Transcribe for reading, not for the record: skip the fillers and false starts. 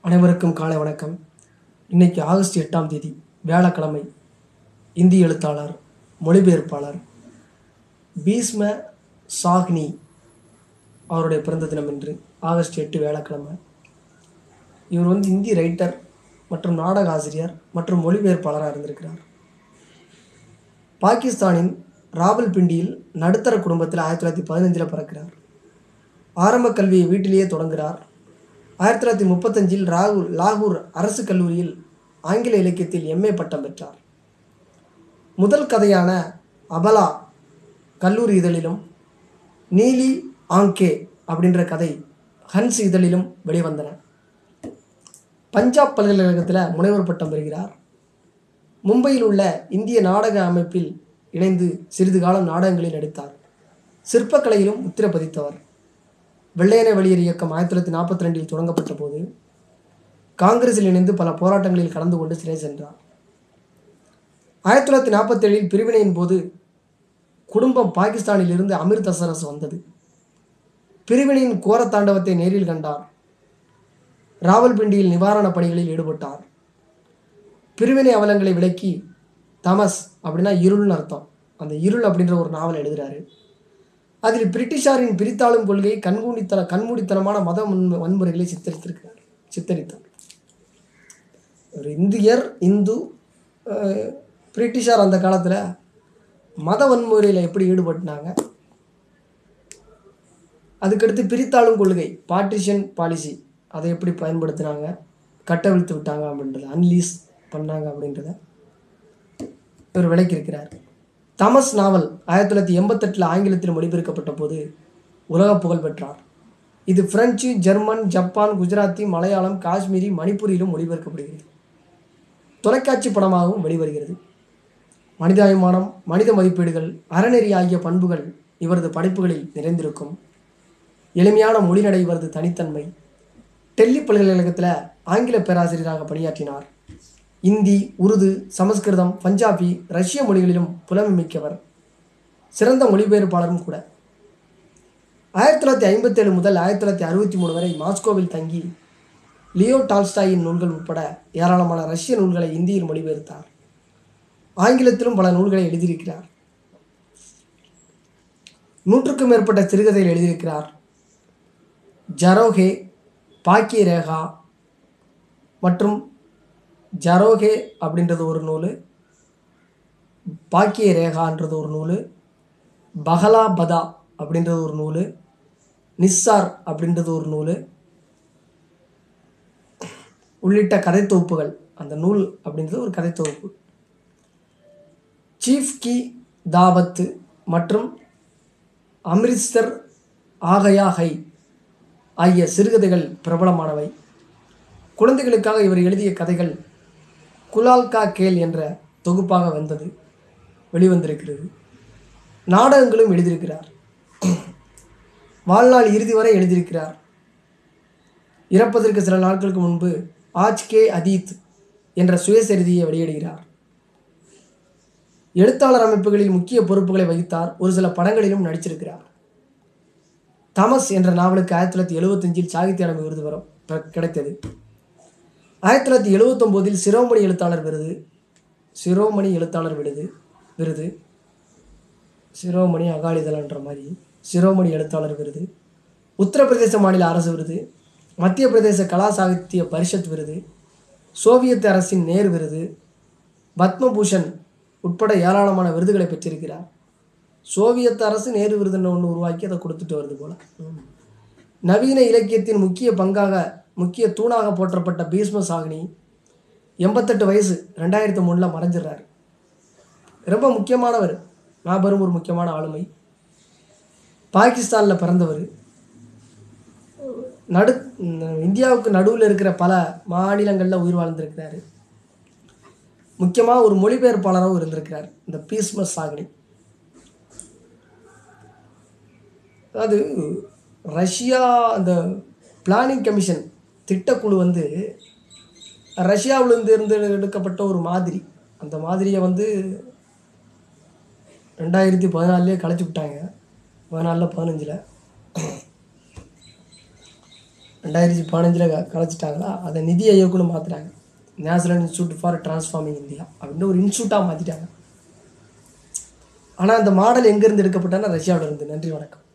அனைவருக்கும் காலை வணக்கம். இன்னைக்கு ஆகஸ்ட் 8ஆம் தேதி வியாழக்கிழமை. இந்திய எழுத்தாளர், மொழிபெயர்ப்பாளர் பீஷ்ம சாஹ்னி அவருடைய பிறந்த தினம் இன்று ஆகஸ்ட் 8 வியாழக்கிழமை. இவர் இந்திய ரைட்டர் மற்றும் நாடக ஆசிரியர் மற்றும் மொழிபெயர்ப்பாளராக இருந்திருக்கிறார். பாகிஸ்தானின் ராவல்பிண்டியில் நடுத்தர குடும்பத்தில் 1915 பிறக்கிறார். ஆரம்ப கல்வியை வீட்டிலேயே தொடங்குகிறார். 1935 லாகூர் அரசு கல்லூரியில் ஆங்கில இலக்கியத்தில் MA பட்டம் பெற்றார். முதல் கதையான அபலா கல்லூரி இதழிலும், நீலி ஆங்கே அப்படின்ற கதை ஹன்ஸ் இதழிலும் வெளிவந்தன. பஞ்சாப் பல்கலைக்கழகத்தில் முனைவர் பட்டம் பெறுகிறார். மும்பையில் உள்ள இந்திய நாடக அமைப்பில் இணைந்து சிறிது காலம் நாடகங்களில் நடித்தார். சிற்பக்கலையிலும் முத்திரை பதித்தவர். வெள்ளையனே வெளியேறு இயக்கம் 1942 தொடங்கப்பட்ட போது காங்கிரஸில் இணைந்து பல போராட்டங்களில் கலந்து கொண்டு சிறை சென்றார். 1947 பிரிவினையின் போது குடும்பம் பாகிஸ்தானில் இருந்து அமிர்தசரஸ் வந்தது. பிரிவினையின் கோர தாண்டவத்தை நேரில் கண்டார். ராவல்பிண்டியில் நிவாரணப் பணிகளில் ஈடுபட்டார். பிரிவினை அவலங்களை விளக்கி தமஸ் அப்படின்னா இருள்னு அர்த்தம், அந்த இருள் அப்படின்ற ஒரு நாவல் எழுதுகிறாரு. அதில் பிரிட்டிஷாரின் பிரித்தாளும் கொள்கை கண்மூடித்தனமான மத வன்முறைகளை சித்தரித்தார். ஒரு இந்து பிரிட்டிஷார் அந்த காலத்தில் மத வன்முறையில் எப்படி ஈடுபட்டாங்க, அதுக்கடுத்து பிரித்தாளும் கொள்கை பார்ட்டிஷன் பாலிசி அதை எப்படி பயன்படுத்தினாங்க, கட்டவிழ்த்து விட்டாங்க அப்படின்றத, அன்லீஸ் பண்ணாங்க அப்படின்றத இவர் விளக்கியிருக்கிறார். தமஸ் நாவல் 1988 ஆங்கிலத்தில் மொழிபெயர்க்கப்பட்ட போது உலக புகழ் பெற்றார். இது French, German, Japan, Gujarati, Malayalam, Kashmiri, மணிப்பூரிலும் மொழிபெயர்க்கப்படுகிறது. தொலைக்காட்சி படமாகவும் வெளிவருகிறது. மனிதாபிமானம், மனித மதிப்பீடுகள், அறநெறி ஆகிய பண்புகள் இவரது படைப்புகளில் நிறைந்திருக்கும். எளிமையான மொழிநடை இவரது தனித்தன்மை. டெல்லி பல்கலைக்கழகத்தில் ஆங்கில பேராசிரியராக பணியாற்றினார். இந்தி, உருது, சமஸ்கிருதம், பஞ்சாபி, ரஷ்ய மொழிகளிலும் புலமை மிக்கவர். சிறந்த மொழிபெயர்ப்பாளரும் கூட. 1957 முதல் 1963 வரை மாஸ்கோவில் தங்கி லியோ டால்ஸ்டாயின் நூல்கள் உட்பட ஏராளமான ரஷ்ய நூல்களை இந்தியில் மொழிபெயர்த்தார். ஆங்கிலத்திலும் பல நூல்களை எழுதியிருக்கிறார். 100க்கும் மேற்பட்ட சிறுகதைகள் எழுதியிருக்கிறார். ஜரோகே, பாக்கிய ரேகா மற்றும் ஜரோகே அப்படின்றது ஒரு நூல், பாக்கிய ரேகான்றது ஒரு நூல், பஹலா பதா அப்படின்றது ஒரு நூல், நிஸ்ஸார் அப்படின்றது ஒரு நூல் உள்ளிட்ட கதை தொகுப்புகள். அந்த நூல் அப்படின்றது ஒரு கதை தொகுப்பு. சீஃப் கி தாவத்து மற்றும் அமிர்த்சர் ஆகயா ஹை ஆகிய சிறுகதைகள் பிரபலமானவை. குழந்தைகளுக்காக இவர் எழுதிய கதைகள் குலால் கா கேல் என்ற தொகுப்பாக வெளிவந்திருக்கிறது. நாடகங்களும் எழுதியிருக்கிறார். வாழ்நாள் இறுதி வரை எழுதியிருக்கிறார். இறப்பதற்கு சில நாட்களுக்கு முன்பு ஆஜ் கே அதீத் என்ற சுயசரிதியை வெளியிடுகிறார். எழுத்தாளர் அமைப்புகளில் முக்கிய பொறுப்புகளை வகித்தார். ஒரு சில படங்களிலும் நடிச்சிருக்கிறார். தமஸ் என்ற நாவலுக்கு 1975 சாகித்ய அகாடமி விருது கிடைத்தது. 1979 சிரோமணி எழுத்தாளர் விருது, சிரோமணி அகாலிதளன்ற மாதிரி சிரோமணி எழுத்தாளர் விருது, உத்தரப்பிரதேச மாநில அரசு விருது, மத்திய பிரதேச கலா சாகித்ய பரிஷத் விருது, சோவியத் அரசின் நேரு விருது, பத்மபூஷன் உட்பட ஏராளமான விருதுகளை பெற்றிருக்கிறார். சோவியத் அரசு நேரு விருதுன்னு ஒன்று உருவாக்கி அதை கொடுத்துட்டு வருது போல. நவீன இலக்கியத்தின் முக்கிய தூணாக போற்றப்பட்ட பீஷ்ம சாஹ்னி 88 வயசு 2003 மறைஞ்சிடறாரு. ரொம்ப முக்கியமானவர், மாபெரும் ஒரு முக்கியமான ஆளுமை. பாகிஸ்தானில் பிறந்தவர். இந்தியாவுக்கு நடுவில் இருக்கிற பல மாநிலங்களில் உயிர் வாழ்ந்திருக்கிறாரு. முக்கியமாக ஒரு மொழிபெயர்ப்பாளராகவும் இருந்திருக்கிறார் இந்த பீஷ்ம சாஹ்னி. அதாவது ரஷ்யா அந்த பிளானிங் கமிஷன் திட்டக்குழு ரஷ்யாவிலிருந்து எடுக்கப்பட்ட ஒரு மாதிரி. அந்த மாதிரியை 2014 கலைச்சி விட்டாங்க. 14-15 2015 கலைச்சிட்டாங்களா, அதை நிதி ஆயோக்னு மாற்றுறாங்க. National institute for transforming India அப்படின்னு ஒரு இன்ஸ்டியூட்டாக மாற்றிட்டாங்க. ஆனால் அந்த மாடல் எங்கேருந்து எடுக்கப்பட்டான்னா ரஷ்யாவில இருந்து. நன்றி, வணக்கம்.